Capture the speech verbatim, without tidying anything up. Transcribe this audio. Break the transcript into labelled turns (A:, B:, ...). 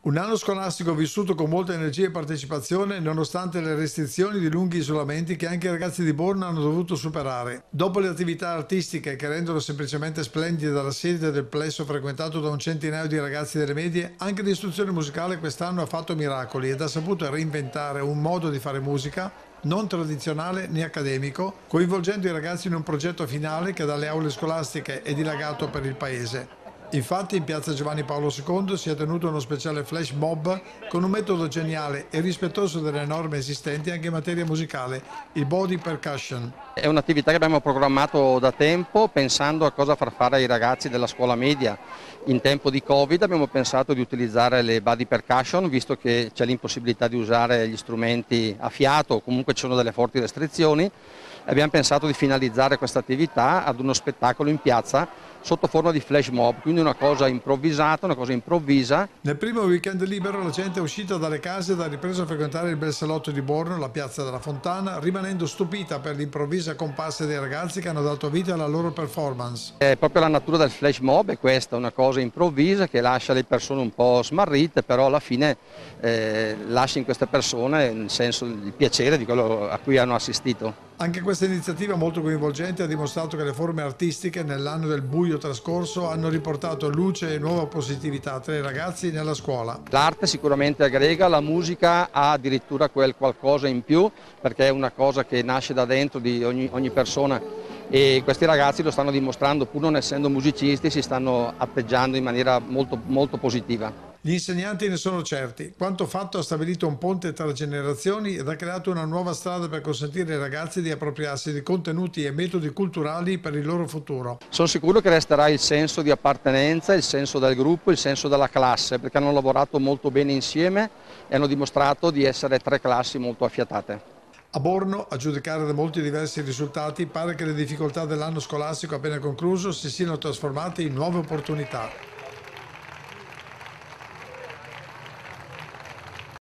A: Un anno scolastico vissuto con molta energia e partecipazione, nonostante le restrizioni di lunghi isolamenti che anche i ragazzi di Borno hanno dovuto superare. Dopo le attività artistiche che rendono semplicemente splendida la sede del plesso frequentato da un centinaio di ragazzi delle medie, anche l'istruzione musicale quest'anno ha fatto miracoli ed ha saputo reinventare un modo di fare musica non tradizionale né accademico, coinvolgendo i ragazzi in un progetto finale che dalle aule scolastiche è dilagato per il paese. Infatti in piazza Giovanni Paolo secondo si è tenuto uno speciale flash mob con un metodo geniale e rispettoso delle norme esistenti anche in materia musicale, il body percussion.
B: È un'attività che abbiamo programmato da tempo pensando a cosa far fare ai ragazzi della scuola media. In tempo di Covid abbiamo pensato di utilizzare le body percussion, visto che c'è l'impossibilità di usare gli strumenti a fiato o comunque ci sono delle forti restrizioni. Abbiamo pensato di finalizzare questa attività ad uno spettacolo in piazza sotto forma di flash mob, quindi una cosa improvvisata, una cosa improvvisa.
A: Nel primo weekend libero la gente è uscita dalle case ed ha ripreso a frequentare il bel salotto di Borno, la piazza della Fontana, rimanendo stupita per l'improvvisa comparsa dei ragazzi che hanno dato vita alla loro performance.
B: È proprio la natura del flash mob, è questa, una cosa improvvisa che lascia le persone un po' smarrite, però alla fine eh, lascia in queste persone il senso, il piacere di quello a cui hanno assistito.
A: Anche questa iniziativa molto coinvolgente ha dimostrato che le forme artistiche nell'anno del buio trascorso hanno riportato luce e nuova positività tra i ragazzi nella scuola.
B: L'arte sicuramente aggrega, la musica ha addirittura quel qualcosa in più perché è una cosa che nasce da dentro di ogni, ogni persona e questi ragazzi lo stanno dimostrando, pur non essendo musicisti, si stanno atteggiando in maniera molto, molto positiva.
A: Gli insegnanti ne sono certi. Quanto fatto ha stabilito un ponte tra generazioni ed ha creato una nuova strada per consentire ai ragazzi di appropriarsi di contenuti e metodi culturali per il loro futuro.
B: Sono sicuro che resterà il senso di appartenenza, il senso del gruppo, il senso della classe, perché hanno lavorato molto bene insieme e hanno dimostrato di essere tre classi molto affiatate.
A: A Borno, a giudicare da molti diversi risultati, pare che le difficoltà dell'anno scolastico appena concluso si siano trasformate in nuove opportunità.